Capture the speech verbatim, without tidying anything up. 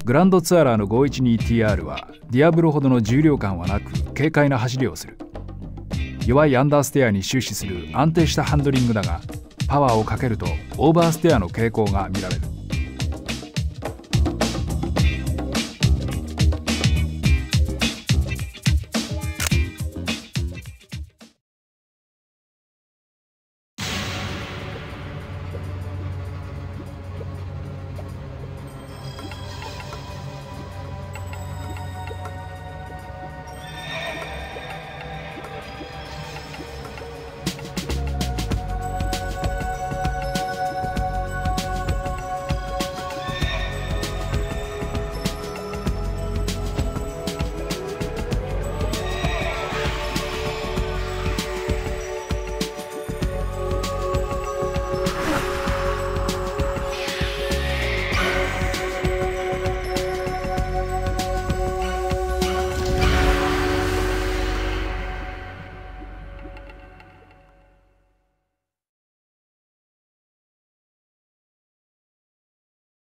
グランドツアラーの ごひゃくじゅうにティーアール はディアブロほどの重量感はなく軽快な走りをする。弱いアンダーステアに終始する安定したハンドリングだが、パワーをかけるとオーバーステアの傾向が見られる。